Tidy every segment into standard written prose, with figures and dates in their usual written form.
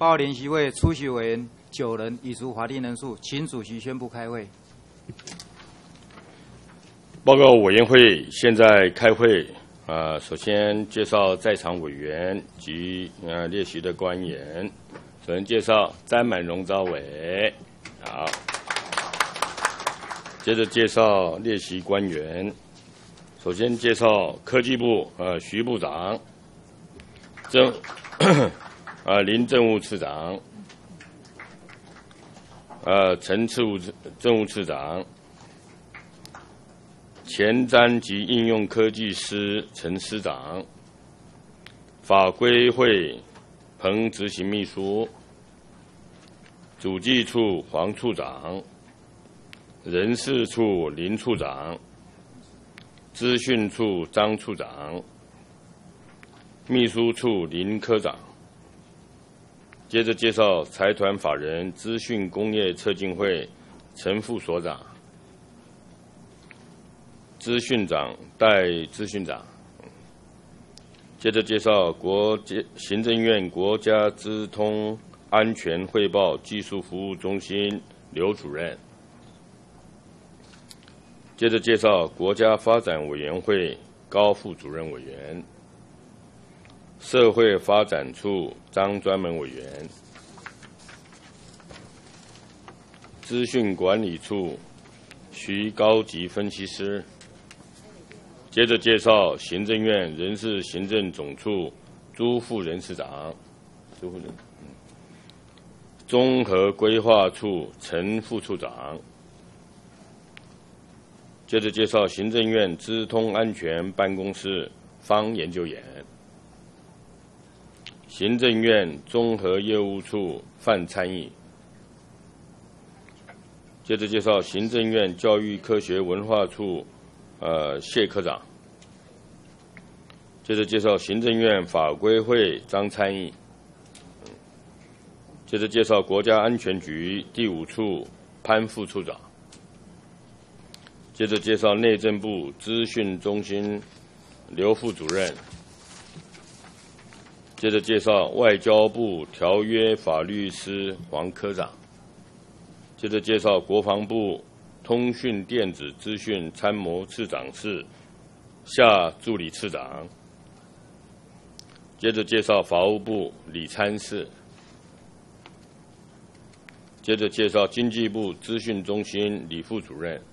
报告联席会出席委员9人，已足法定人数，请主席宣布开会。 报告委员会现在开会。首先介绍在场委员及列席的官员。首先介绍詹满荣召委，好。接着介绍列席官员。首先介绍科技部徐部长，林政务次长，陈政务次长。前瞻及应用科技司陈司长，法规会彭执行秘书，主计处黄处长，人事处林处长，资讯处张处长，秘书处林科长。接着介绍财团法人资讯工业策进会陈副所长。资讯长代资讯长。接着介绍行政院国家资通安全汇报技术服务中心刘主任。接着介绍国家发展委员会高副主任委员。社会发展处张专门委员。资讯管理处徐高级分析师。接着介绍行政院人事行政总处朱副人事长，综合规划处陈副处长。接着介绍行政院资通安全办公室方研究员，行政院综合业务处范参议。接着介绍行政院教育科学文化处谢科长。接着介绍行政院法规会张参议。接着介绍国家安全局第5处潘副处长。接着介绍内政部资讯中心刘副主任。接着介绍外交部条约法律司黄科长。接着介绍国防部通讯电子资讯参谋次长室夏助理次长。接着介绍法务部李参事。接着介绍经济部资讯中心李副主任。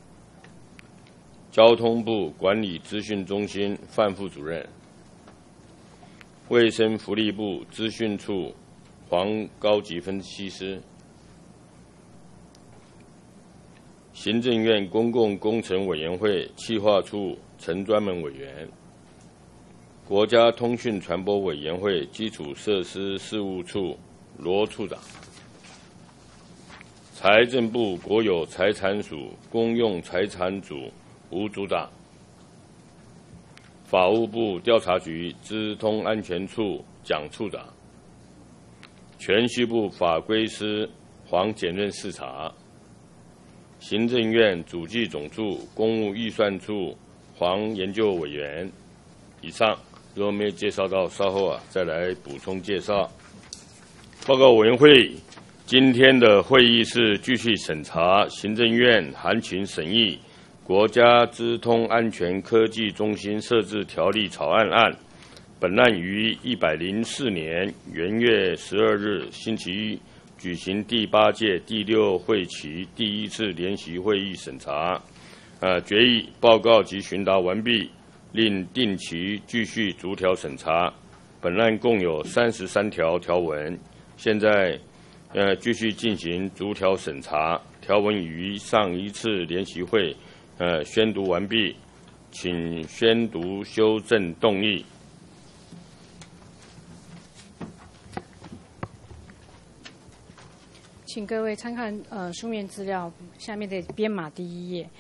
交通部管理资讯中心范副主任。卫生福利部资讯处黄高级分析师。行政院公共工程委员会企划处陈专门委员。国家通讯传播委员会基础设施事务处罗处长。财政部国有财产署公用财产组吴组长。法务部调查局资通安全处蒋处长。铨叙部法规司黄检任视察。行政院主计总处公务预算处黄研究委员。以上，如果没有介绍到，稍后再来补充介绍。报告委员会，今天的会议是继续审查行政院函请审议国家资通安全科技中心设置条例草案案。本案于104年元月12日星期一举行第8届第6会期第1次联席会议审查，决议报告及询答完毕，另定期继续逐条审查。本案共有33条条文，现在继续进行逐条审查。条文于上一次联席会宣读完毕，请宣读修正动议。 请各位参看书面资料下面的编码第1页。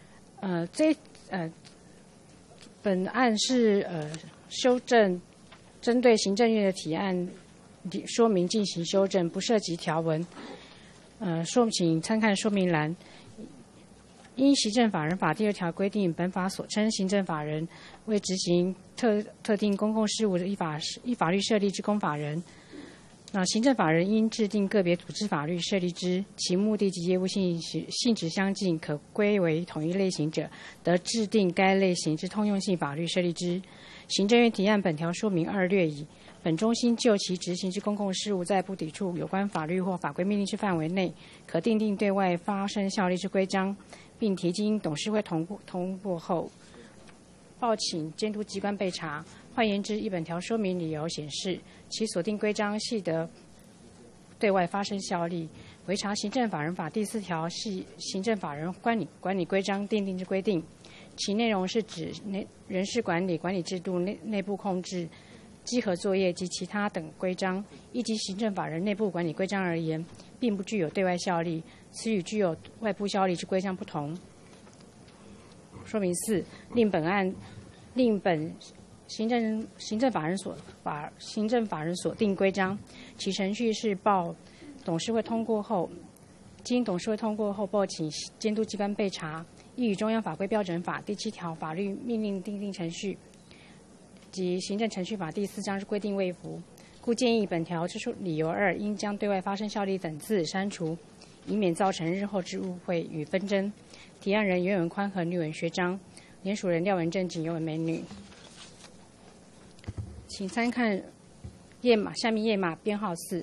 本案是修正针对行政院的提案说明进行修正，不涉及条文。请参看说明栏。因行政法人法第2条规定，本法所称行政法人为执行特定公共事务的依法律设立之公法人。 行政法人应制定个别组织法律设立之，其目的及业务性质相近，可归为同一类型者，得制定该类型之通用性法律设立之。行政院提案本条说明2略以本中心就其执行之公共事务，在不抵触有关法律或法规命令之范围内，可订定对外发生效力之规章，并提经董事会通过后，报请监督机关备查。换言之，依本条说明理由显示，其所定规章系得对外发生效力。惟查行政法人法第4条系行政法人管理规章订定之规定，其内容是指人事管理制度、内部控制、稽核作业及其他等规章，依及行政法人内部管理规章而言，并不具有对外效力，此与具有外部效力之规章不同。说明4，令本行政法人所定规章，其程序是报董事会通过后，经董事会通过后，报请监督机关备查，亦与中央法规标准法第7条法律命令订定程序及行政程序法第4章之规定未符，故建议本条之理由2应将对外发生效力等字删除，以免造成日后之误会与纷争。提案人袁文宽和吕文学章，联署人廖文正、景尤文美女。请参看下面页码编号4。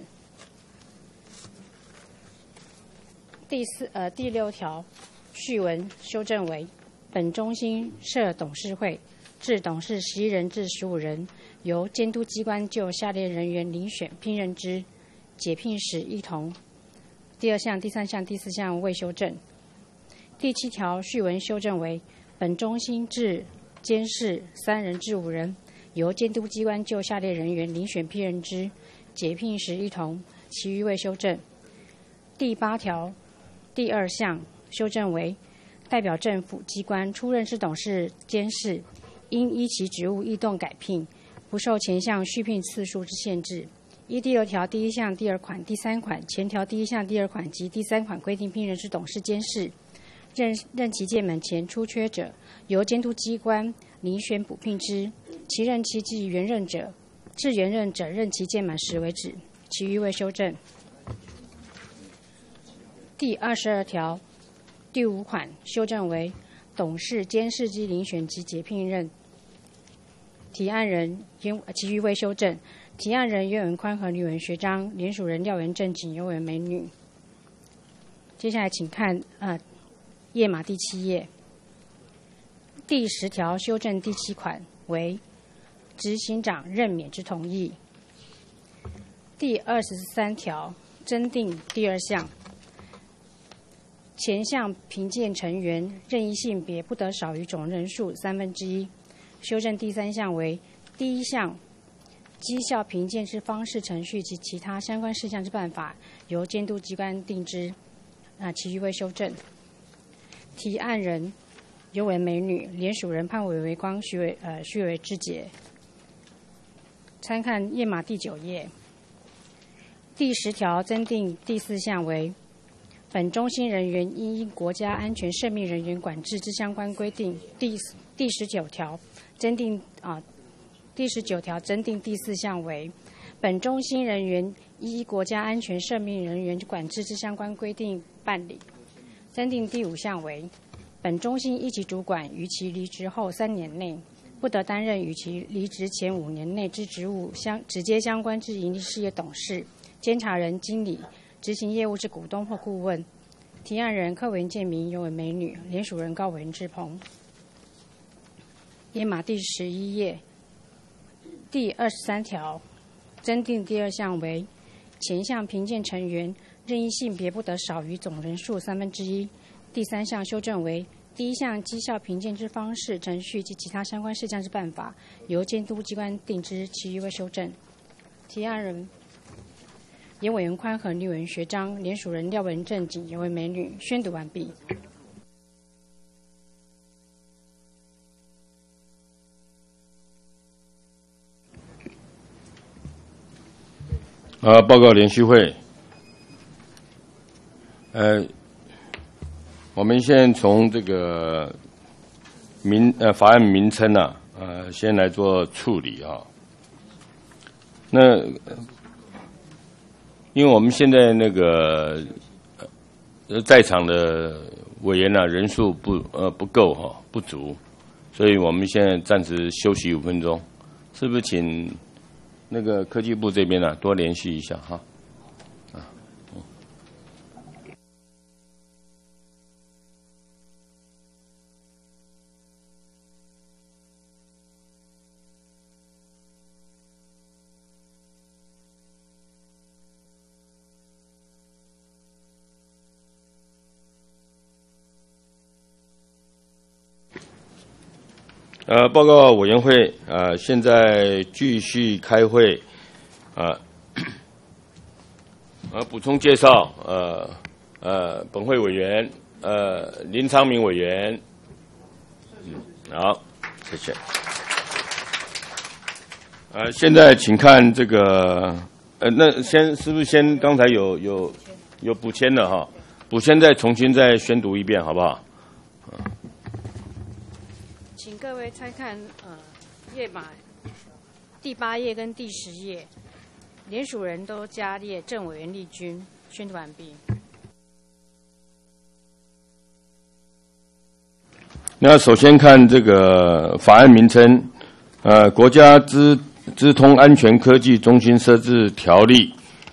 第6条序文修正为：本中心设董事会，至董事11人至15人，由监督机关就下列人员遴选聘任之，解聘时一同。第2项、第3项、第4项未修正。第7条序文修正为：本中心至监事3人至5人，由监督机关就下列人员遴选聘任之，解聘时一同，其余未修正。第8条第2项修正为：代表政府机关出任之董事、监事，应依其职务异动改聘，不受前项续聘次数之限制。依第6条第1项第2款、第3款、前条第1项第2款及第3款规定聘任之董事、监事，任期届满前出缺者，由监督机关遴选补聘之，其任期至原任者任期届满时为止，其余未修正。第22条第5款修正为：董事、监事之遴选及解聘任，提案人其余未修正。提案人袁文宽和吕文学章，联署人廖元正、景尤文美女。接下来请看页码第7页。第10条修正第7款为执行长任免之同意。第23条增订第2项，前项评鉴成员任意性别不得少于总人数1/3。修正第3项为：第1项绩效评鉴之方式、程序及其他相关事项之办法，由监督机关定之。其余未修正。提案人尤文美女，联署人潘伟为光、徐伟志杰。参看页码第9页。第10条增订第4项为：本中心人员应依国家安全生命人员管制之相关规定。第19条增订第4项为：本中心人员依国家安全生命人员管制之相关规定办理。增订第5项为：本中心一级主管于其离职后3年内，不得担任与其离职前5年内之职务直接相关之营利事业董事、监察人、经理、执行业务之股东或顾问。提案人柯文建明、尤文美女，联署人高文志鹏。页码第11页。第23条增订第2项为：前项评鉴成员任意性别不得少于总人数1/3。第3项修正为：第1项绩效评鉴之方式、程序及其他相关事项之办法，由监督机关定之，其余未修正。提案人严委员宽和吕文学章，联署人廖文正、景尤文美女。宣读完毕。 报告联席会。我们先从这个法案名称先来做处理啊。那因为我们现在那个在场的委员呢人数不够哈，不足，所以我们现在暂时休息5分钟，是不是请那个科技部这边呢多联系一下哈？报告委员会，现在继续开会，补充介绍，本会委员，林昌明委员，好，谢谢。现在请看这个，那是不是先刚才有补签的哈？补签再重新再宣读一遍，好不好？ 请各位参看页码第8页跟第10页，联署人都加列郑委员立军。宣读完毕。 那首先看这个法案名称，国家资通安全科技中心设置条例，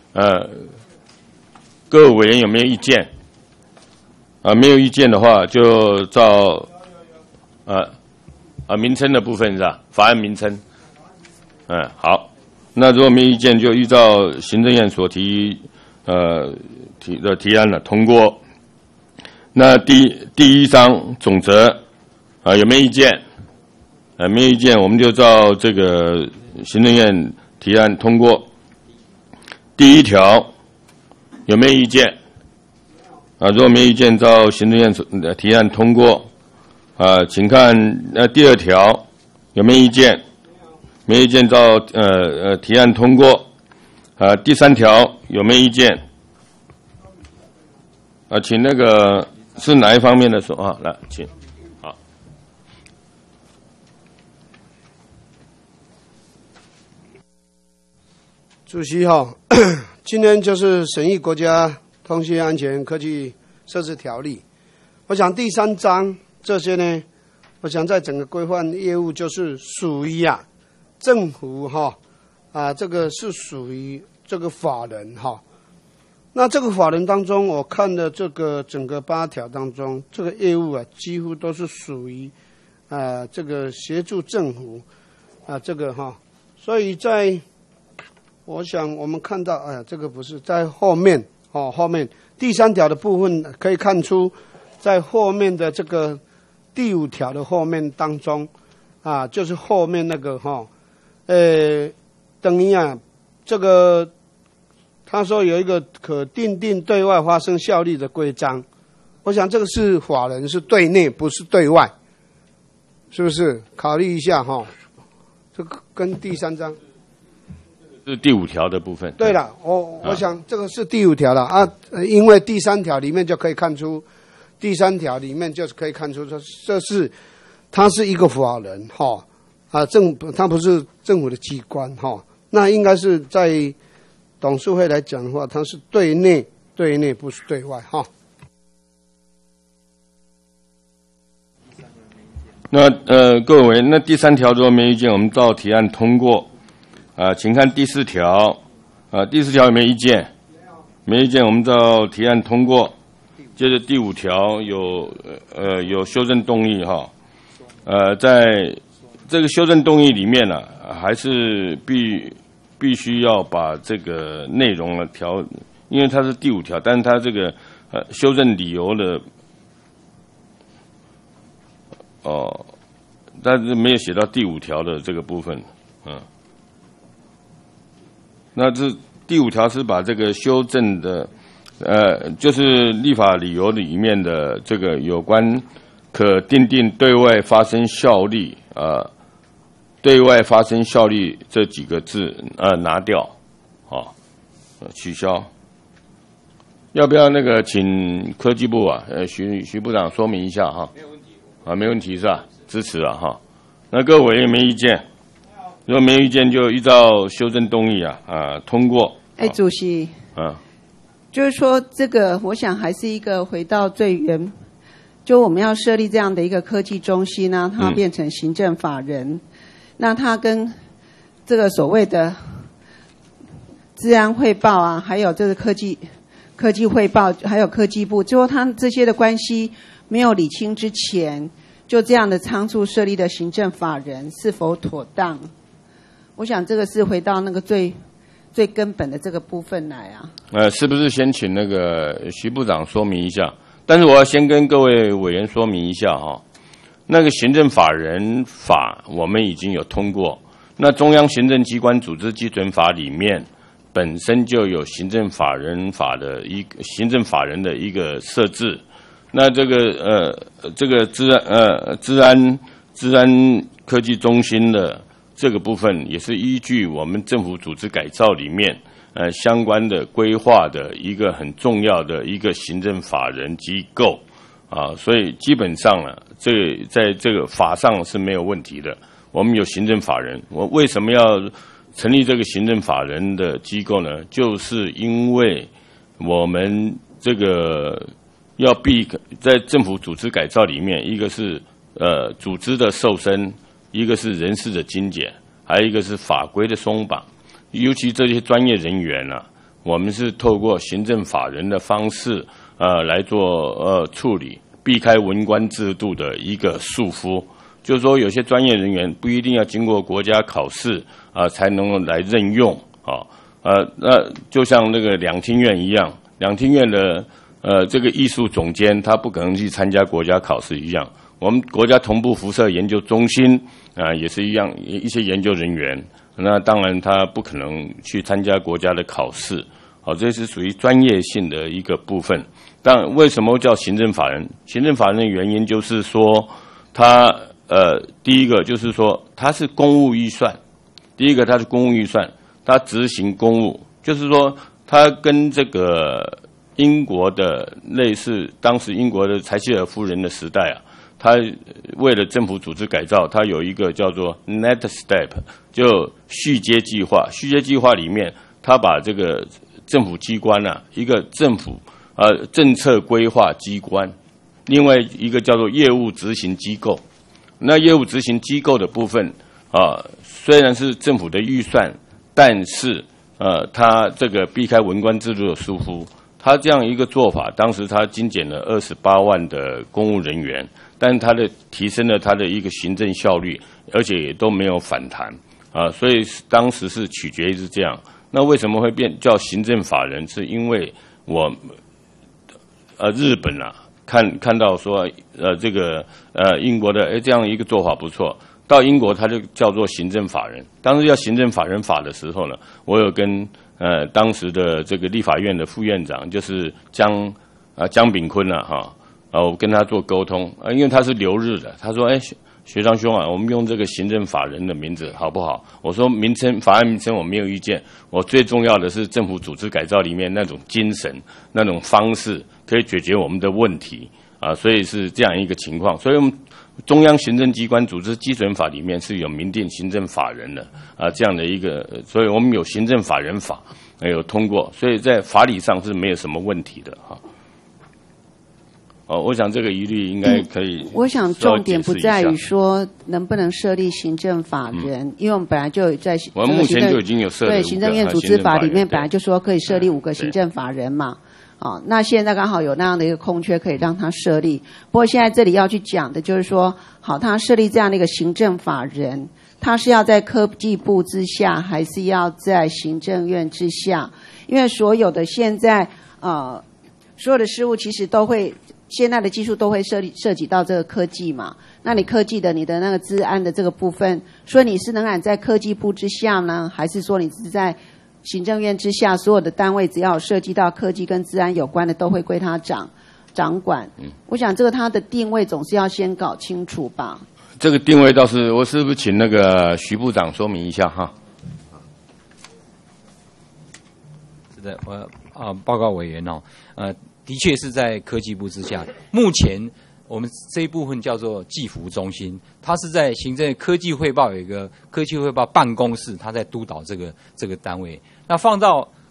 各位委员有没有意见？没有意见的话，就照名称的部分是吧？法案名称，好。那如果没意见，就依照行政院所提案了通过。那第1章总则有没有意见？没有意见，我们就照这个行政院提案通过。第1条有没有意见？如果没有意见，照行政院提案通过。请看第2条有没有意见？没有意见，照提案通过。第3条有没有意见？请那个是哪一方面的说啊？来，请。好。 主席好，今天就是审议国家通讯安全科技设置条例。我想第3章。这些呢，我想在整个规范业务就是属于政府这个是属于这个法人那这个法人当中，我看的这个整个8条当中，这个业务几乎都是属于这个协助政府这个所以我想我们看到这个不是在后面后面第3条的部分可以看出，在后面的这个。第5条的后面当中，就是后面那个等于这个他说有一个可订定对外发生效力的规章，我想这个是法人是对内不是对外，是不是？考虑一下这个跟第3章是第5条的部分。 对了，我想这个是第5条了因为第3条里面就可以看出。第3条里面就是可以看出，它是一个法人它不是政府的机关那应该是在董事会来讲的话，它是对内不是对外那各位，那第3条如果没意见，我们照提案通过请看第4条第4条有没有意见？没意见，我们照提案通过。接着第5条有修正动议在这个修正动议里面呢，还是必须要把这个内容因为它是第5条，但是它这个修正理由的但是没有写到第5条的这个部分那这第5条是把这个修正的。就是立法理由里面的这个有关可订定对外发生效力对外发生效力这几个字拿掉取消。要不要那个请科技部徐部长说明一下没有问题没问题是吧？支持那各位委员没意见？如果没意见，就依照修正动议通过。 主席。 就是说这个我想还是一个回到最原，就我们要设立这样的一个科技中心呢，它变成行政法人，那它跟这个所谓的治安汇报啊，还有这个科技汇报，还有科技部，就说它这些的关系没有理清之前，就这样的仓促设立的行政法人是否妥当？我想这个是回到那个最根本的这个部分来啊。 是不是先请那个徐部长说明一下？但是我要先跟各位委员说明一下哈，那个行政法人法我们已经有通过，那中央行政机关组织基准法里面本身就有行政法人法的行政法人的一个设置。那这个治安科技中心的这个部分也是依据我们政府组织改造里面相关的规划的一个很重要的一个行政法人机构啊，所以基本上呢，在这个法上是没有问题的。我们有行政法人，我为什么要成立这个行政法人的机构呢？就是因为我们这个要在政府组织改造里面，一个是组织的瘦身，一个是人事的精简，还有一个是法规的松绑。尤其这些专业人员啊，我们是透过行政法人的方式来做处理，避开文官制度的一个束缚。就是说，有些专业人员不一定要经过国家考试才能来任用啊。那就像那个两厅院一样，两厅院的这个艺术总监他不可能去参加国家考试一样。我们国家同步辐射研究中心也是一样，一些研究人员，那当然他不可能去参加国家的考试。好，这是属于专业性的一个部分。但为什么叫行政法人？行政法人的原因就是说，他第一个就是说它是公务预算，第一个它是公务预算，它执行公务，就是说它跟这个英国的类似，当时英国的柴契尔夫人的时代啊，他为了政府组织改造，他有一个叫做 Next Step， 就续接计划。续接计划里面，他把这个政府机关一个政府政策规划机关，另外一个叫做业务执行机构。那业务执行机构的部分虽然是政府的预算，但是它这个避开文官制度的束缚，它这样一个做法，当时它精简了28万的公务人员，但它提升了它的一个行政效率，而且也都没有反弹所以当时是取决于是这样。那为什么会叫行政法人？是因为我日本看到说这个英国的这样一个做法不错，到英国它就叫做行政法人。当时要行政法人法的时候呢，我有跟当时的这个立法院的副院长，就是江炳坤我跟他做沟通因为他是留日的，他说学长兄我们用这个行政法人的名字好不好？我说法案名称我没有意见，我最重要的是政府组织改造里面那种精神、那种方式可以解决我们的问题所以是这样一个情况。所以我们中央行政机关组织基准法里面是有明定行政法人的这样的一个，所以我们有行政法人法有通过，所以在法理上是没有什么问题的我想这个疑虑应该可以。 我想重点不在于说能不能设立行政法人，因为我们本来就在我们目前就已经有设立对行政院组织法里面本来就说可以设立5个行政法人嘛。那现在刚好有那样的一个空缺，可以让他设立。不过现在这里要去讲的就是说，好，他设立这样的一个行政法人，他是要在科技部之下，还是要在行政院之下？因为所有的现在所有的事务其实都会。现在的技术都会涉及到这个科技嘛？那你科技的你的那个治安的这个部分，所以你是仍然在科技部之下呢，还是说你是在行政院之下？所有的单位只要有涉及到科技跟治安有关的，都会归他掌管。我想这个他的定位总是要先搞清楚吧。 这个定位倒是，我是不是请那个徐部长说明一下哈？ 是的，我报告委员的确是在科技部之下。目前我们这一部分叫做技服中心，它是在行政科技汇报有一个科技汇报办公室，它在督导这个单位。那放到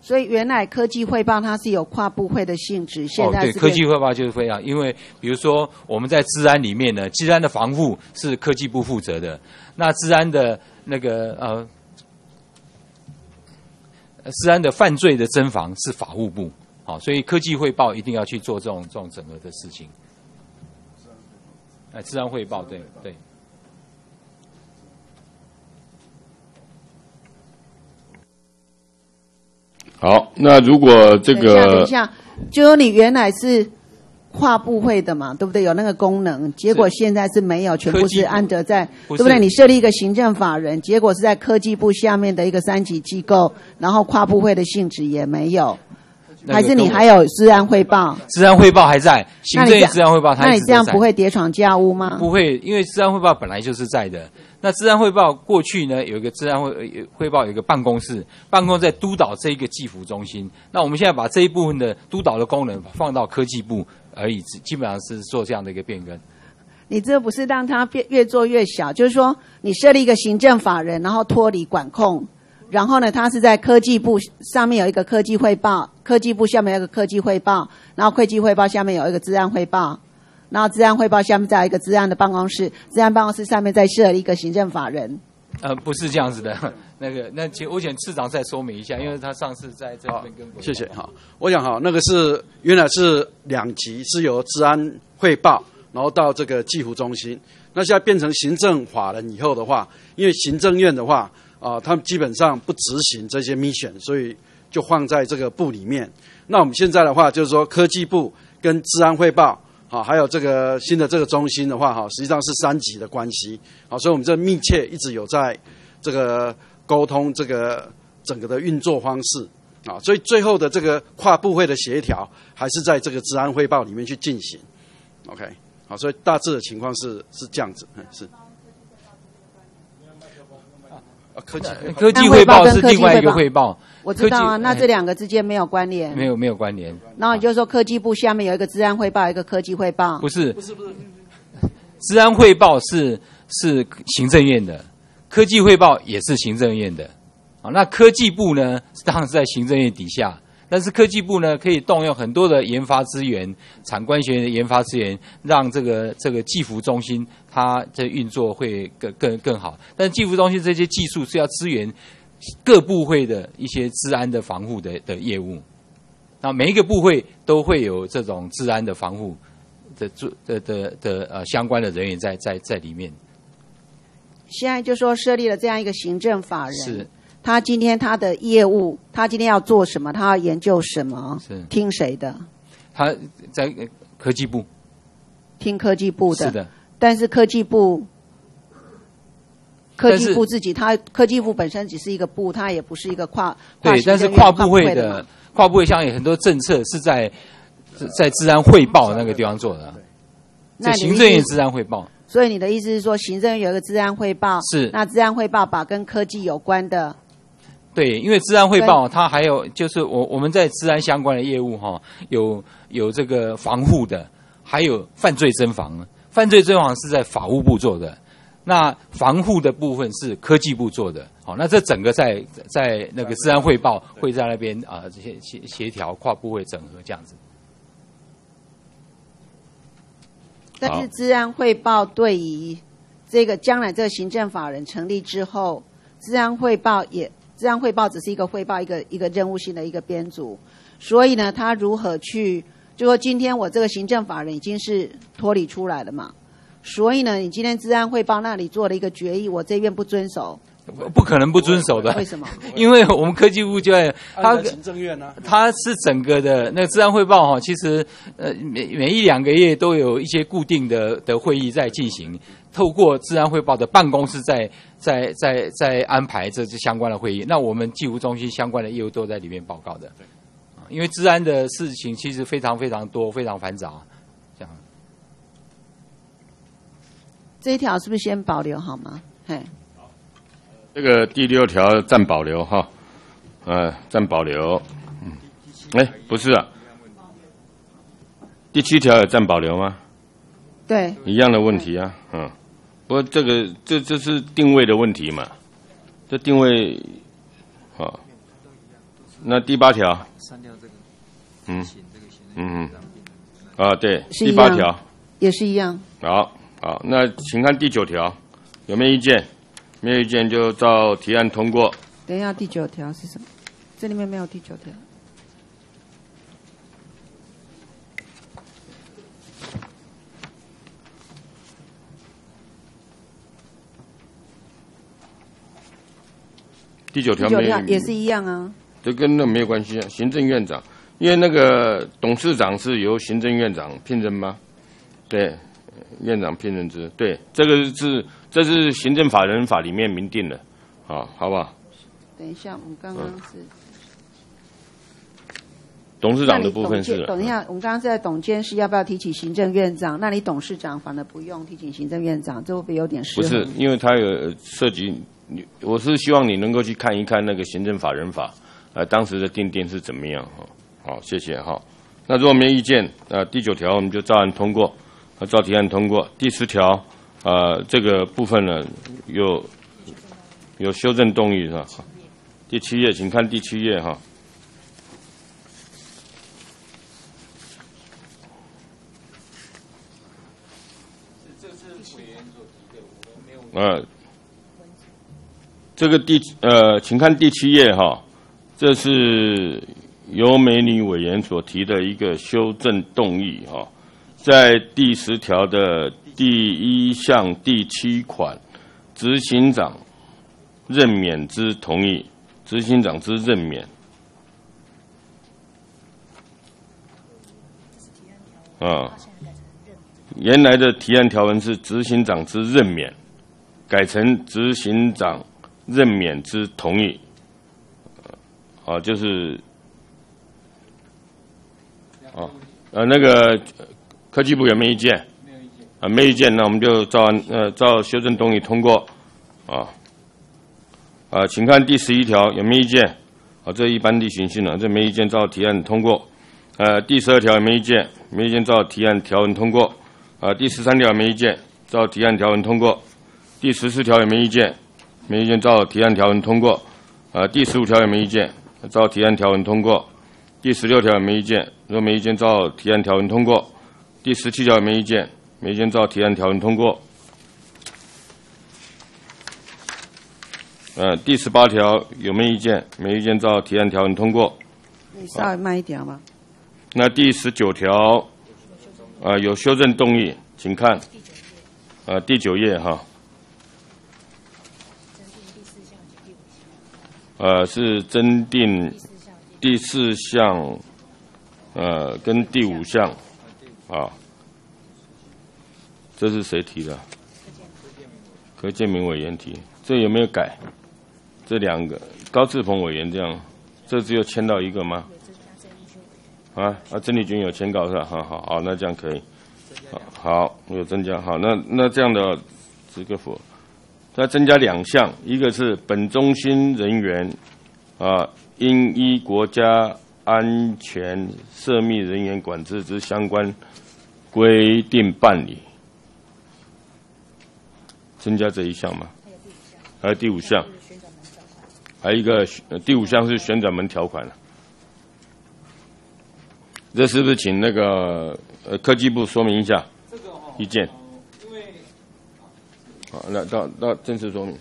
所以原来科技汇报它是有跨部会的性质，现在是对，科技汇报就是非常，因为比如说我们在治安里面呢，治安的防护是科技部负责的，那治安的那个治安的犯罪的侦防是法务部，好，所以科技汇报一定要去做这种整合的事情。治安汇报，对对。 好，那如果这个等一下，就说你原来是跨部会的嘛，对不对？有那个功能，结果现在是没有，全部是安德在，对不对？你设立一个行政法人，结果是在科技部下面的一个3级机构，然后跨部会的性质也没有，还是你还有治安汇报？ 治安汇报还在，行政院治安汇报它那你这样不会叠床架屋吗？ 不会，因为治安汇报本来就是在的。那治安汇报过去呢，有一个治安汇报有一个办公室，办公在督导这一个技服中心。那我们现在把这一部分的督导的功能放到科技部而已，基本上是做这样的一个变更。 你这不是让它越做越小，就是说你设立一个行政法人，然后脱离管控，然后呢，它是在科技部上面有一个科技汇报，科技部下面有一个科技汇报，然后科技汇报下面有一个治安汇报。然后治安汇报下面再有一个治安的办公室，治安办公室上面再设立一个行政法人。 不是这样子的，那我请次长再说明一下，因为他上次在这边跟谢谢哈。我想哈，那个是原来是2级，是由治安汇报，然后到这个技服中心。那现在变成行政法人以后的话，因为行政院的话他们基本上不执行这些 mission， 所以就放在这个部里面。那我们现在的话就是说，科技部跟治安汇报。好，还有这个新的这个中心的话，哈，实际上是3级的关系。好，所以我们这密切一直有在这个沟通这个整个的运作方式。啊，所以最后的这个跨部会的协调，还是在这个治安汇报里面去进行。OK， 好，所以大致的情况是这样子，是。 科技汇报是另外一个汇报。 我知道啊，那这2个之间没有关联。 没有关联。 然后也就是说，科技部下面有一个治安汇报，一个科技汇报。 不是，治安汇报是行政院的，科技汇报也是行政院的。啊，那科技部呢，当然是在行政院底下，但是科技部呢，可以动用很多的研发资源、产官学的研发资源，让这个技服中心它的运作会更好。但是技服中心这些技术是要支援各部会的一些治安的防护的业务，那每一个部会都会有这种治安的防护的相关的人员在里面。 现在就说设立了这样一个行政法人， 是他今天他的业务，他今天要做什么，他要研究什么， 是听谁的？ 他在科技部， 听科技部的。 是的， 但是科技部自己，科技部本身只是一个部，它也不是一个跨对，但是跨部会的跨部会像有很多政策是在治安汇报那个地方做的，在行政院治安汇报。 所以你的意思是说，行政院有一个治安汇报， 是那治安汇报把跟科技有关的。 对，因为治安汇报它还有就是我们在治安相关的业务有这个防护的，还有犯罪侦防。犯罪侦防是在法务部做的，那防护的部分是科技部做的。好，那这整个在那个治安汇报会在那边这些协调跨部会整合这样子。 但是治安汇报对于这个将来这个行政法人成立之后，治安汇报只是一个汇报一个任务性的一个编组，所以呢，他如何去就说今天我这个行政法人已经是脱离出来了嘛，所以呢，你今天治安汇报那里做了一个决议，我这边不遵守。 不可能不遵守的。 为什么？ 因为我们科技部就在行政院啊， 它是整个的那个治安汇报其实每1-2个月都有一些固定的会议在进行，透过治安汇报的办公室在安排这相关的会议。那我们技服中心相关的业务都在里面报告的。因为治安的事情其实非常非常多，非常繁杂。这样， 这一条是不是先保留好吗？嘿。 这个第6条暂保留哈，暂保留。不是啊，第7条有暂保留吗？ 对， 一样的问题啊，不过这是定位的问题嘛，这定位， 那第8条， 删掉这个， 对， 是第8条也是一样。 好，那请看第9条，有没有意见？没有意见就照提案通过。 等一下，第9条是什么？这里面没有第9条。 第9条没有，也是一样啊。 这跟那没有关系啊。行政院长，因为那个董事长是由行政院长聘任吗？对，院长聘任制。对，这是行政法人法里面明定的，好不好？ 等一下，我们刚刚是董事长的部分是。 等一下，我们刚刚是在董监事要不要提起行政院长？那你董事长反而不用提起行政院长，这会不会有点失衡？ 不是，因为他有涉及。我是希望你能够去看一看那个行政法人法，当时的定是怎么样哈。好，谢谢哈。那如果没意见，第9条我们就照案通过，照提案通过。第10条，这个部分呢有修正动议是吧？第7页，请看第7页哈。 这是委员所提的，我们没有。 这个请看第7页哈，这是由美女委员所提的一个修正动议哈，在第10条的第1项第7款，执行长任免之同意，执行长之任免。原来的提案条文是执行长之任免，改成执行长任免之同意，就是那个科技部有没有意见？没有意见。没有意见，那我们就照修正动议通过。请看第11条有没有意见？这一般例行性了，这没意见照提案通过。第12条有没有意见？没意见照提案条文通过。第13条有没有意见？照提案条文通过。第14条有没有意见？没意见照提案条文通过。第15条有没有意见？照提案条文通过。第16条有没有意见？若没意见照提案条文通过。第17条有没有意见？没意见照提案条文通过。第18条有没有意见？没意见照提案条文通过。 你稍微慢一点吗？ 那第19条有修正动议，请看第9页哈。是增订第4项，跟第5项，这是谁提的？柯建铭委员提，这有没有改？这2个，高志鹏委员这样，这只有签到1个吗？曾丽君有签稿是吧？好，那这样可以。好，有增加，好，那这样的这个符。再增加2项，一个是本中心人员应依国家安全涉密人员管制之相关规定办理，增加这一项吗？还有第5项，还有一个第5项是旋转门条款，这是不是请那个科技部说明一下意见？好，那到正式说明。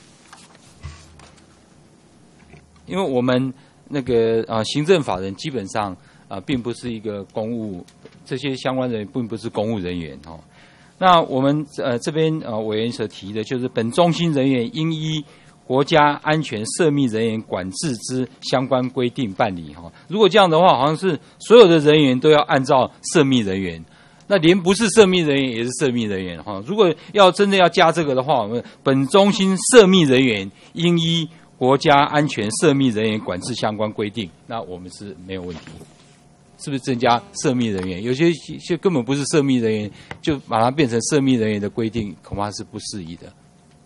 因为我们那个行政法人基本上并不是一个公务，这些相关人员并不是公务人员哦。那我们这边委员所提的就是本中心人员应依国家安全涉密人员管制之相关规定办理哈。如果这样的话，好像是所有的人员都要按照涉密人员。那连不是涉密人员也是涉密人员哈。如果要真的要加这个的话，我们本中心涉密人员应依国家安全涉密人员管制相关规定，那我们是没有问题。是不是增加涉密人员？有些就根本不是涉密人员，就把它变成涉密人员的规定，恐怕是不适宜的。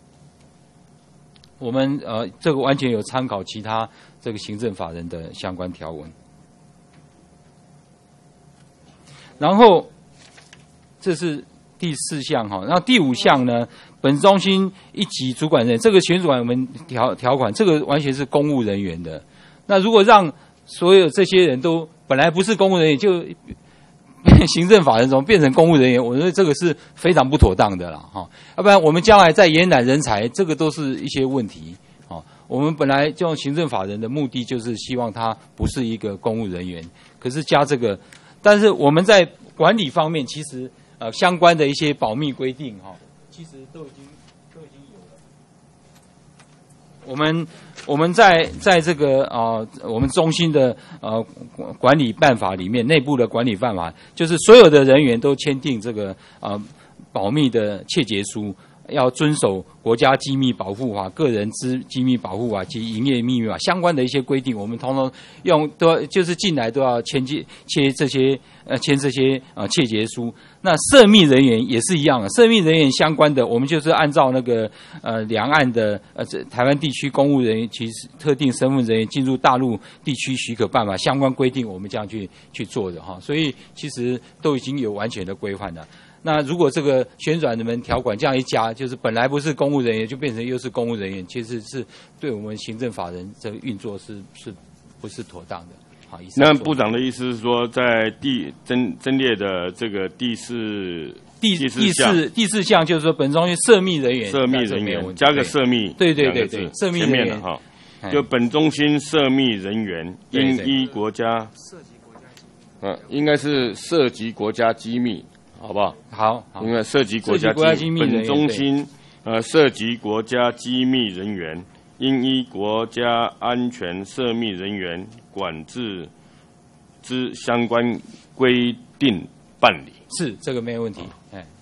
我们这个完全有参考其他这个行政法人的相关条文。然后这是第4项哈，然后第5项呢，本中心一级主管人员，这个选主管我们条款，这个完全是公务人员的。那如果让所有这些人都本来不是公务人员，就行政法人中变成公务人员，我认为这个是非常不妥当的啦，哈。要不然我们将来在延揽人才，这个都是一些问题，哦。我们本来就行政法人的目的就是希望他不是一个公务人员，可是加这个，但是我们在管理方面，其实相关的一些保密规定，哈，其实都已经有了。我们在这个我们中心的管理办法里面，内部的管理办法就是所有的人员都签订这个保密的切结书，要遵守国家机密保护法、个人机密保护法及营业秘密法相关的一些规定，我们通通就是进来都要签这些切结书。那涉密人员也是一样的，涉密人员相关的，我们就是按照那个两岸的台湾地区公务人员及特定身份人员进入大陆地区许可办法相关规定，我们这样去做的哈。所以其实都已经有完全的规范了。那如果这个旋转门条款这样一加，就是本来不是公务人员，就变成又是公务人员，其实是对我们行政法人这个运作是不是妥当的？好， 那部长的意思是说，在增列的这个第四项，就是说本中心涉密人员加个涉密， 对，涉密人员哈，就本中心涉密人员应依国家应该是涉及国家机密，好不好？ 好， 因为涉及国家机密，本中心涉及国家机密人员，应依国家安全涉密人员管制之相关规定办理。 是，这个没有问题。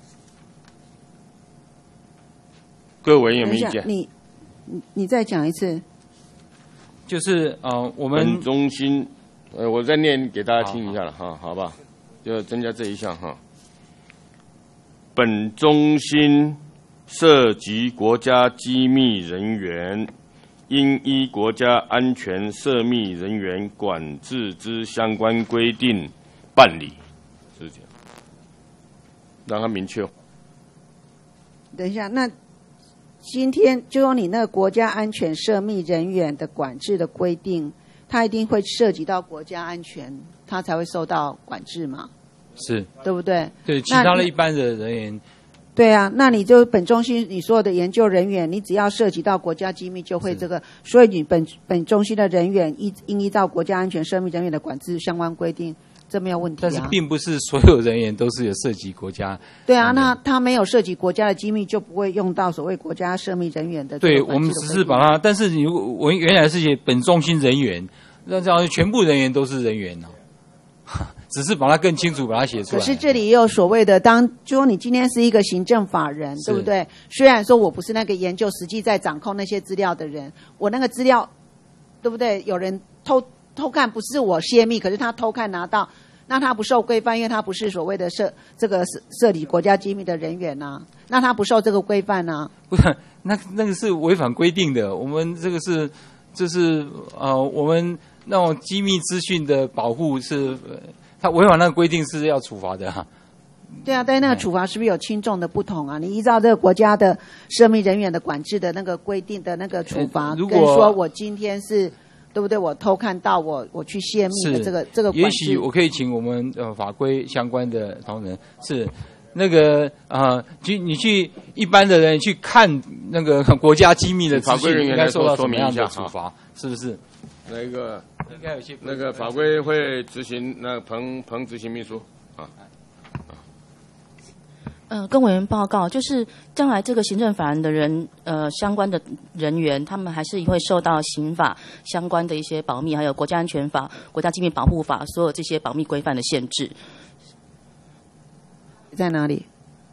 各位有没有意见？ 你再讲一次。 就是我们本中心，我再念给大家听一下了哈，好吧？就增加这一项哈。本中心涉及国家机密人员，应依国家安全涉密人员管制之相关规定办理，是这样，让它明确。 等一下，那今天就用你那个国家安全涉密人员的管制的规定，它一定会涉及到国家安全，它才会受到管制嘛？ 是， 对不对？ 对，其他的一般的人员。 对啊，那你就本中心你所有的研究人员，你只要涉及到国家机密就会这个，所以你本中心的人员应依照国家安全涉密人员的管制相关规定，这没有问题啊。 但是并不是所有人员都是有涉及国家。 对啊，那他没有涉及国家的机密，就不会用到所谓国家涉密人员的。 对，我们只是把它，但是我原来是写本中心人员，那这样全部人员都是人员呢。只是把它更清楚，把它写出来。 可是这里也有所谓的，就说你今天是一个行政法人，对不对？虽然说我不是那个研究实际在掌控那些资料的人，我那个资料，对不对？有人偷看，不是我泄密，可是他偷看拿到，那他不受规范，因为他不是所谓的涉及国家机密的人员啊，那他不受这个规范啊。 不是，那个是违反规定的。我们这个就是我们那种机密资讯的保护是。他违反那个规定是要处罚的哈。 对啊，但是那个处罚是不是有轻重的不同啊？你依照这个国家的涉密人员的管制的那个规定的那个处罚，跟说我今天是对不对？我偷看到我去泄密的这个管制， 也许我可以请我们法规相关的同仁是那个你去一般的人去看那个国家机密的资讯，应该受到什么样的处罚？是不是？ 那个应该有些那个法规会执行，那彭执行秘书啊。 跟委员报告，就是将来这个行政法人的人，相关的人员，他们还是会受到刑法相关的一些保密，还有国家安全法、国家机密保护法所有这些保密规范的限制。 在哪里？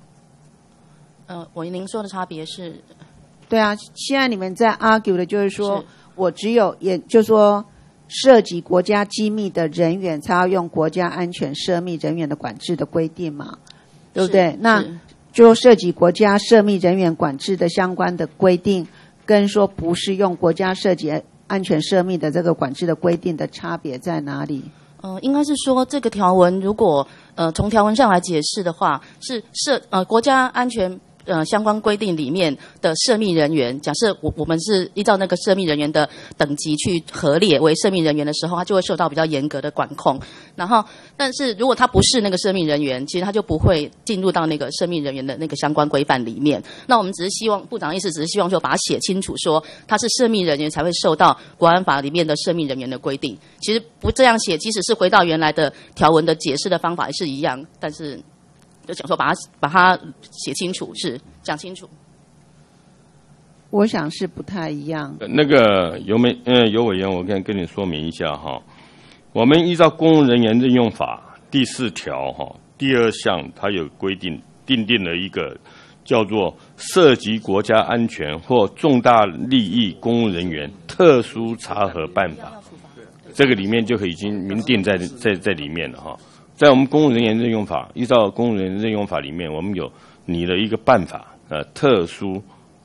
您说的差别是？ 对啊，现在你们在 argue 的就是说。我只有，也就是说，涉及国家机密的人员才要用国家安全涉密人员的管制的规定嘛，对不对？那就涉及国家涉密人员管制的相关的规定，跟说不是用国家涉及安全涉密的这个管制的规定的差别在哪里？ 应该是说这个条文如果从条文上来解释的话，是国家安全相关规定里面的涉密人员，假设我们是依照那个涉密人员的等级去核列为涉密人员的时候，他就会受到比较严格的管控。然后，但是如果他不是那个涉密人员，其实他就不会进入到那个涉密人员的那个相关规范里面。那我们只是希望部长的意思，只是希望说把它写清楚，说他是涉密人员才会受到国安法里面的涉密人员的规定。其实不这样写，即使是回到原来的条文的解释的方法也是一样，但是就想说把它写清楚，是讲清楚。 我想是不太一样。 那个尤委员，我跟你说明一下哈。我们依照《公务人员任用法》第4条哈第2项，它有规定，订定了一个叫做涉及国家安全或重大利益公务人员特殊查核办法，这个里面就已经明定在里面了哈。在我们公务人员任用法，依照公务人员任用法里面，我们有拟了一个办法，特殊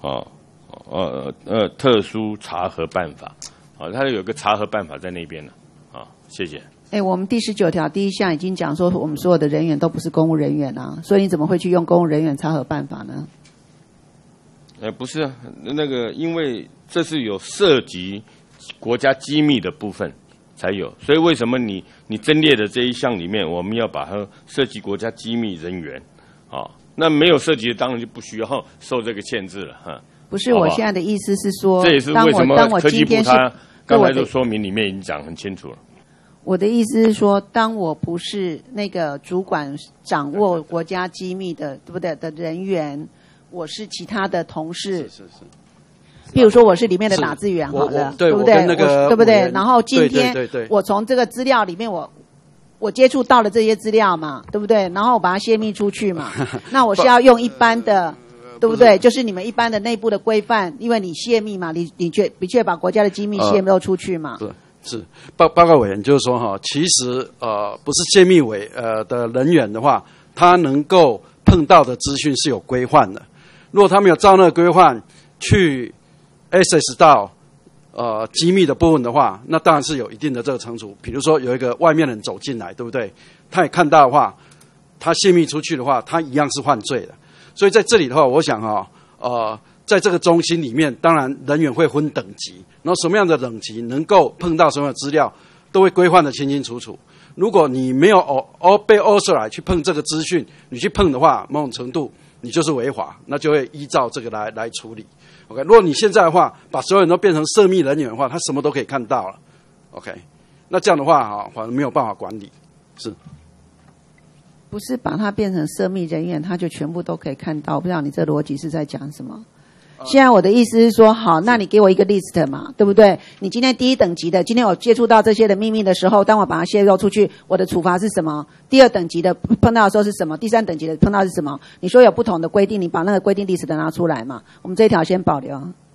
查核办法，它有个查核办法在那边了，谢谢。 我们第19条第1项已经讲说，我们所有的人员都不是公务人员啊，所以你怎么会去用公务人员查核办法呢？ 不是啊，那个因为这是有涉及国家机密的部分才有，所以为什么你增列的这一项里面，我们要把它涉及国家机密人员那没有涉及的当然就不需要受这个限制了哈。 不是，我现在的意思是说， 这也是为什么科技部他刚才的说明里面已经讲很清楚了。 我的意思是说，当我不是那个主管掌握国家机密的，对不对的人员，我是其他的同事，是。譬如说我是里面的打字员好了，对不对？对不对？然后今天我从这个资料里面我接触到了这些资料嘛，对不对？然后我把它泄密出去嘛，那我是要用一般的，对不对？就是你们一般的内部的规范，因为你泄密嘛，你确把国家的机密泄露出去嘛。 是报告委员就是说其实不是泄密的人员的话，他能够碰到的资讯是有规范的。如果他没有照那个规范去 access 到机密的部分的话，那当然是有一定的这个惩处。比如说有一个外面人走进来，对不对？他也看到的话，他泄密出去的话，他一样是犯罪的。所以在这里的话，我想在这个中心里面，当然人员会分等级，然后什么样的等级能够碰到什么样的资料，都会规范的清清楚楚。如果你没有被 authorize 去碰这个资讯，你去碰的话，某种程度你就是违法，那就会依照这个来处理。OK， 如果你现在的话，把所有人都变成涉密人员的话，他什么都可以看到了。OK， 那这样的话反正没有办法管理，是。 不是把它变成涉密人员，他就全部都可以看到？我不知道你这逻辑是在讲什么。现在我的意思是说，好，那你给我一个 list 嘛，对不对？你今天第1等级的，今天我接触到这些的秘密的时候，当我把它泄露出去，我的处罚是什么？第2等级的碰到的时候是什么？第3等级的碰到是什么？你说有不同的规定，你把那个规定 list 拿出来嘛。我们这一条先保留。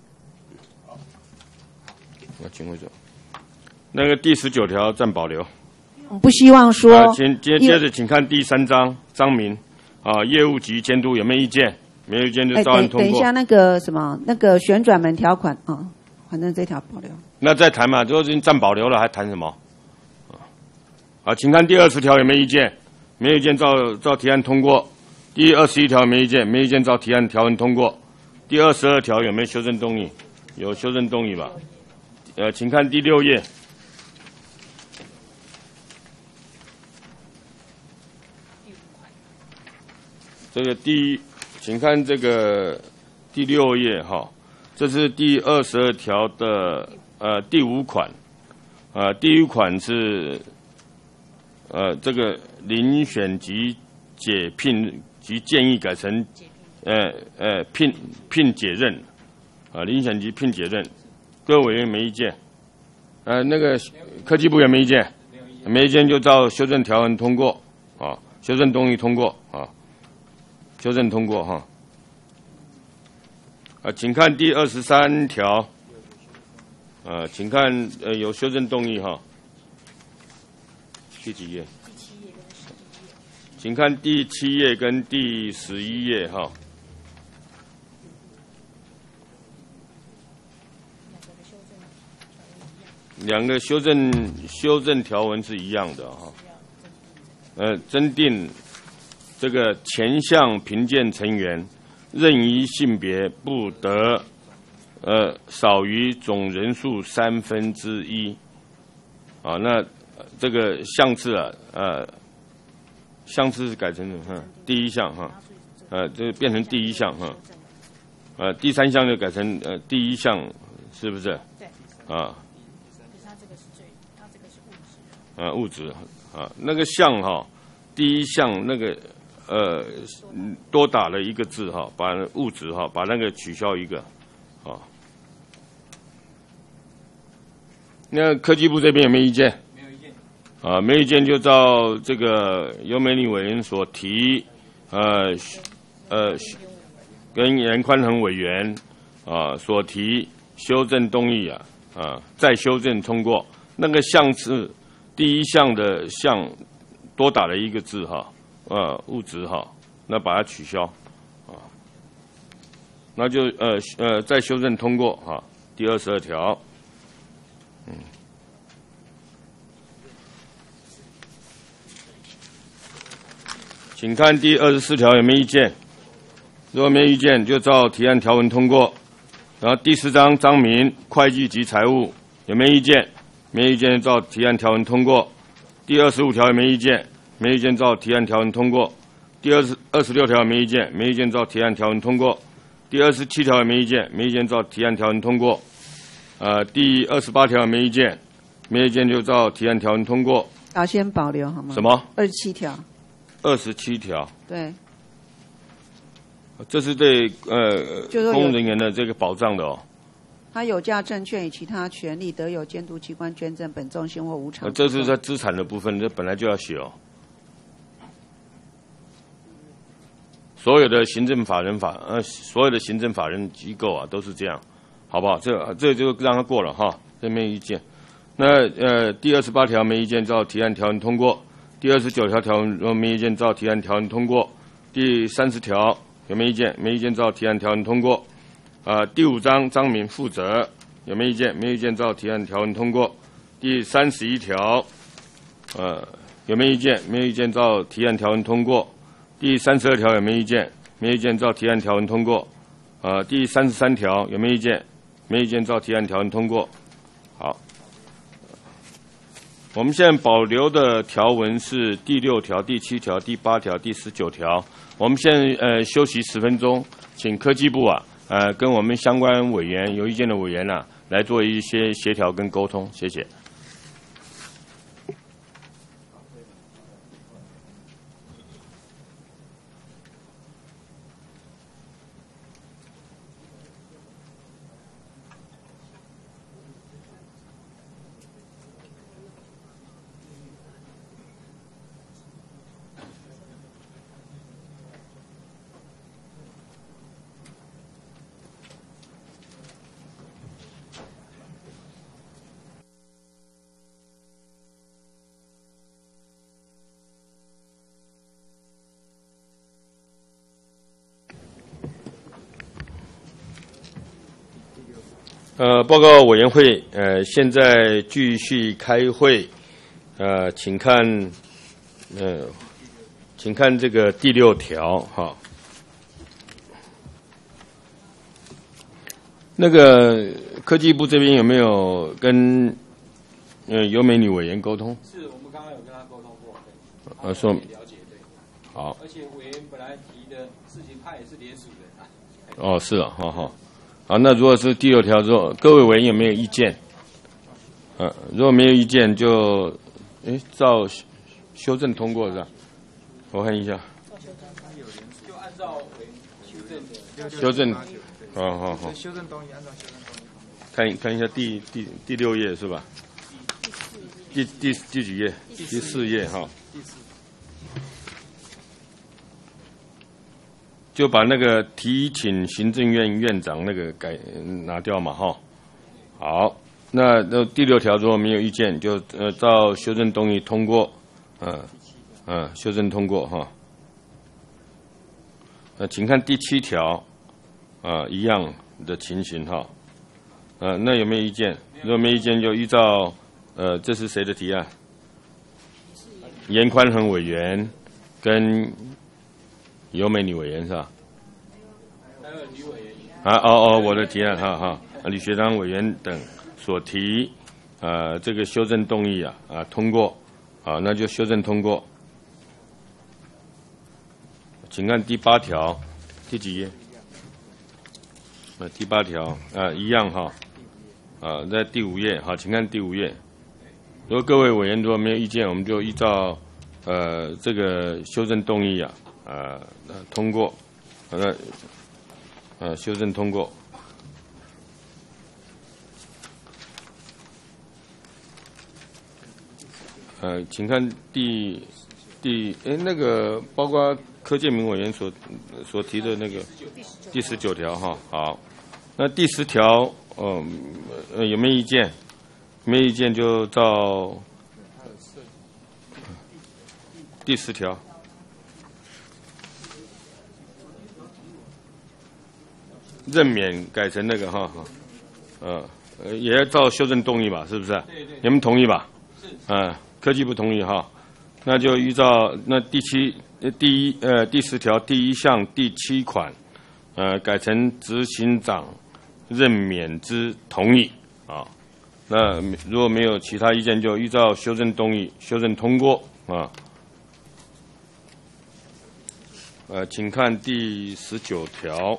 我请回走。那个第19条暂保留。 我不希望说。 接着请看第3章章名业务及监督有没有意见？没有意见就照案通过。 等一下，那个什么，那个旋转门条款反正这条保留。那再谈嘛，就已经暂保留了，还谈什么？请看第20条有没有意见？没有意见照提案通过。第21条有没有意见？没有意见照提案条文通过。第22条有没有修正动议？有修正动议吧？请看第6页。这个请看这个第6页这是第22条的第5款，第1款是这个遴选及解聘及建议改成聘解任遴选及聘解任，各位委员没意见？那个科技部有没意见？没意见就照修正条文通过修正动议通过修正通过请看第23条，请看有修正动议第几页？请看第7页跟第11页两个修正条文是一样的增订这个前项评鉴成员任意性别不得少于总人数1/3。啊，那这个项次啊，项次是改成第一项哈，这变成第一项哈，第3项就改成第一项，是不是？ 对。 啊。 它这个是它这个是物质。 物质啊，那个项哈，第一项那个多打了一个字哈，把物质哈，把那个取消一个，啊。那科技部这边有没有意见？ 没有意见。 啊，没有意见就照这个尤美女委员所提，跟严宽恒委员所提修正动议再修正通过。那个项次第一项的项多打了一个字哈，物质哈，那把它取消，那就再修正通过哈，第22条。请看第24条有没有意见？如果没有意见，就照提案条文通过。然后第4章章名会计及财务有没有意见？没有意见，照提案条文通过。第25条有没有意见？没有意见，照提案条文通过。第26条有没有意见？没有意见，照提案条文通过。第27条有没有意见？没有意见，照提案条文通过。第28条有没有意见？没有意见就照提案条文通过。 先保留好吗？ 什么 ？27条。 27条。 对。 这是对公务人员的这个保障的哦。 他有价证券与其他权利得有监督机关捐赠本中心或无偿。 这是在资产的部分，这本来就要写哦。所有的行政法人所有的行政法人机构都是这样，好不好？这就让他过了哈，这没意见。那第28条没意见，照提案条文通过。第29条条文没意见，照提案条文通过。第30条有没有意见？没意见，照提案条文通过。第5章章名负责有没有意见？没有意见，照提案条文通过。第31条有没有意见？没有意见，照提案条文通过。第32条有没有意见？没有意见，照提案条文通过。第33条有没有意见？没有意见，照提案条文通过。好，我们现在保留的条文是第6条、第7条、第8条、第19条。我们现在休息10分钟，请科技部跟我们相关委员有意见的委员来做一些协调跟沟通，谢谢。报告委员会，现在继续开会，请看这个第6条哈。那个科技部这边有没有跟尤美女委员沟通？ 是我们刚刚有跟他沟通过， 说了解对。 好。 而且委员本来提的事情，他也是联署的。 哦，是啊，好。好，那如果是第6条之后，各位委员有没有意见？如果没有意见，就照修正通过是吧？我看一下。 就按照修正。好。 修正动议按照修正动议。 看一下第6页是吧？第几页？第4页哈。就把那个提请行政院院长那个拿掉嘛哈。好，那第6条如果没有意见，就照修正动议通过，修正通过哈。请看第7条，一样的情形哈。那有没有意见？如果没意见，就依照这是谁的提案？严宽恒委员跟尤美女委员是吧？ 我的提案李学章委员等所提这个修正动议通过，那就修正通过。请看第8条，第几页？第8条一样在第5页请看第5页。如果各位委员如果没有意见，我们就依照这个修正动议通过，修正通过。请看那个包括柯建铭委员所提的那个第19条好，那第10条有没有意见？没有意见就照第10条。任免改成那个也要照修正动议吧，是不是？你们同意吧？是。科技部同意那就依照那第10条第1项第7款，改成执行长任免之同意那如果没有其他意见，就依照修正动议修正通过请看第19条。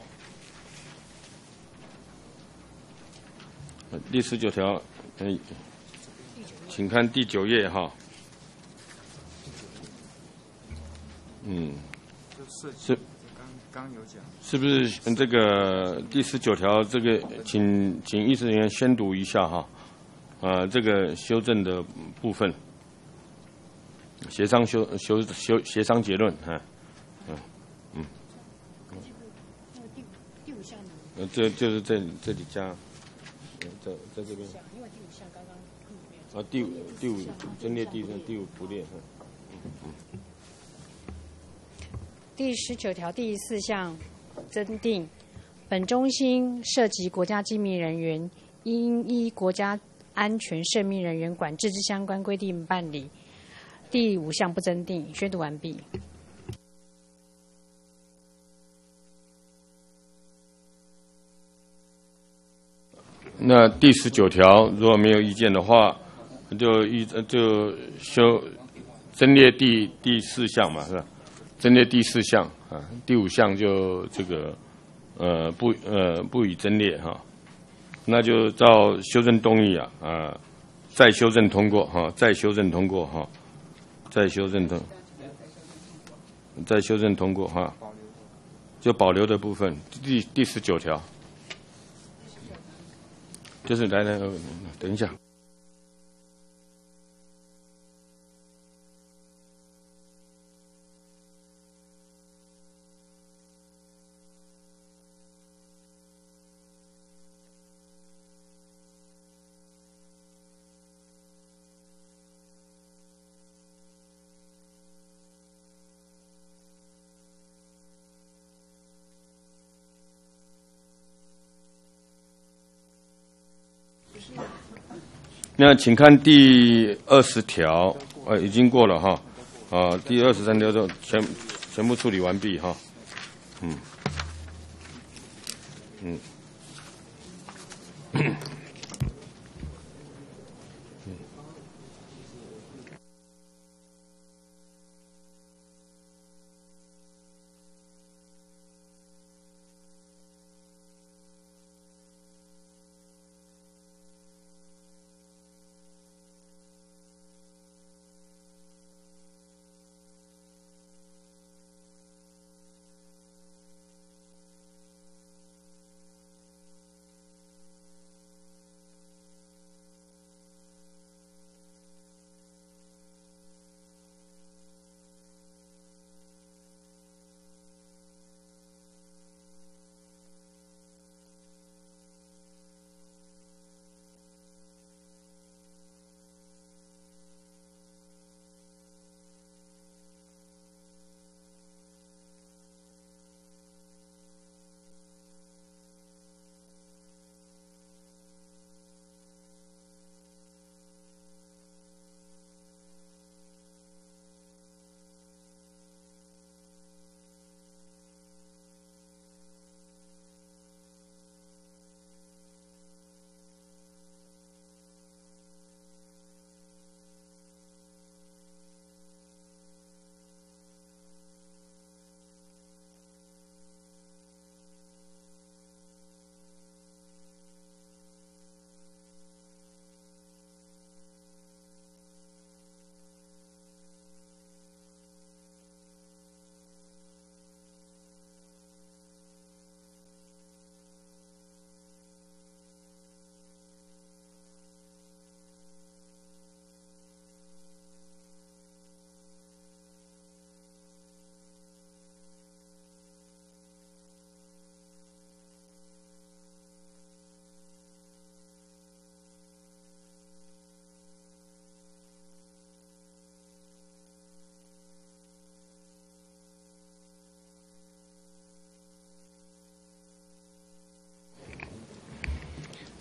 第19条，请看第9页是刚有讲，是不是这个第19条这个，请议事人员宣读一下这个修正的部分，协商协商结论第5项呢？ 这就是这里加。在这边， 因为第5项刚刚第五增列第5不列第19条第4项增订，本中心涉及国家机密人员，应依国家安全涉密人员管制之相关规定办理。第5项不增订，宣读完毕。 那第19条如果没有意见的话，就增列第4项嘛，是吧？增列第4项第5项就这个不予增列那就照修正动议再修正通过再修正通过再修正通过就保留的部分第19条。就是来，等一下。那请看第20条，已经过了第23条就全部处理完毕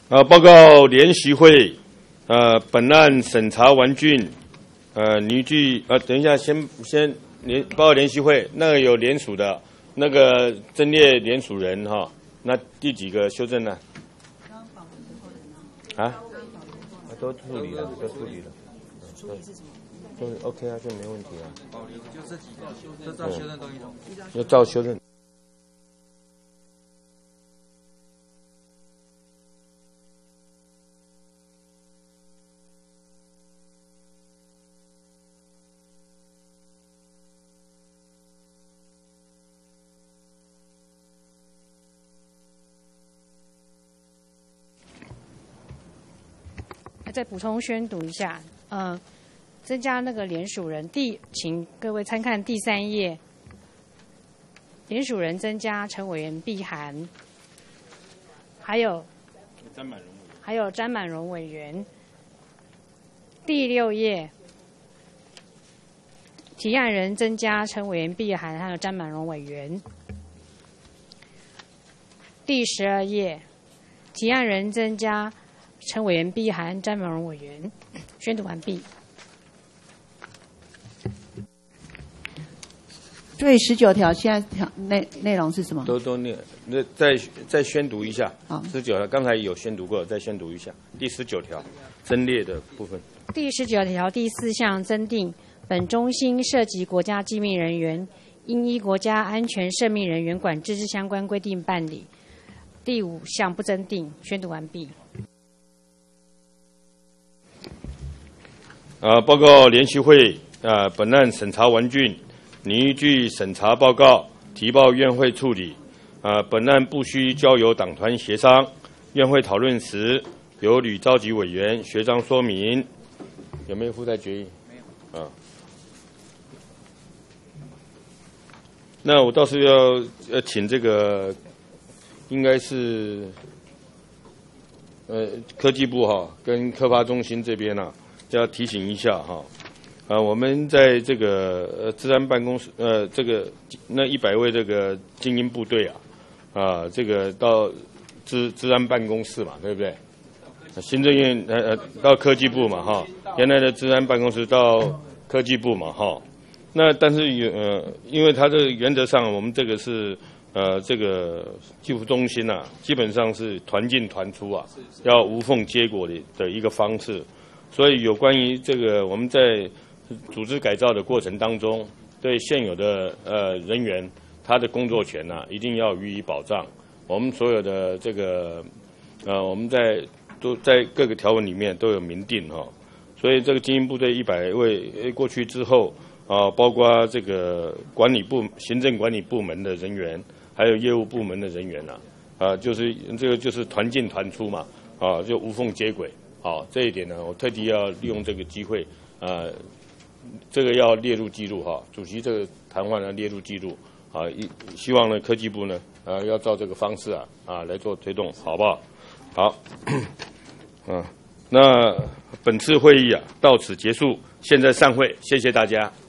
报告联席会，本案审查完竣，拟具等一下，先报告联席会，那个有联署的，那个增列联署人哈，那第几个修正呢？啊？都处理了，都处理了。处理是什么？就是 OK 啊，就没问题啊。保留就这几个修正，照修正都一种。要照修正。 再补充宣读一下，增加那个联署人，请各位参看第3页，联署人增加陈委员碧涵，还有詹满荣委员。第6页，提案人增加陈委员碧涵还有詹满荣委员。第12页，提案人增加陈委员碧涵、詹满荣委员。宣读完毕。 所以19条现在内容是什么？ 都念，那再宣读一下。好，19条刚才有宣读过，再宣读一下。第19条增列的部分。第 19条第4项增订，本中心涉及国家机密人员，应依国家安全涉密人员管制之相关规定办理。第5项不增订。宣读完毕。 报告联席会，本案审查完竣，拟依据审查报告提报院会处理。本案不需交由党团协商，院会讨论时由吕召集委员学章说明。有没有附带决议？没有。那我倒是要请这个，应该是科技部跟科发中心这边要提醒一下我们在这个治安办公室这个那100位这个精英部队这个到治安办公室嘛，对不对？行政院到科技部嘛原来的治安办公室到科技部嘛那但是因为它这个原则上我们这个是这个技术中心基本上是团进团出要无缝接轨的一个方式。所以有关于这个我们在组织改造的过程当中，对现有的人员他的工作权一定要予以保障。我们所有的这个我们都在各个条文里面都有明定所以这个精英部队100位过去之后包括这个行政管理部门的人员，还有业务部门的人员就是这个就是团进团出嘛就无缝接轨。这一点呢，我特地要利用这个机会，这个要列入记录主席这个谈话呢列入记录希望呢科技部呢要照这个方式来做推动，好不好？好，那本次会议到此结束，现在散会，谢谢大家。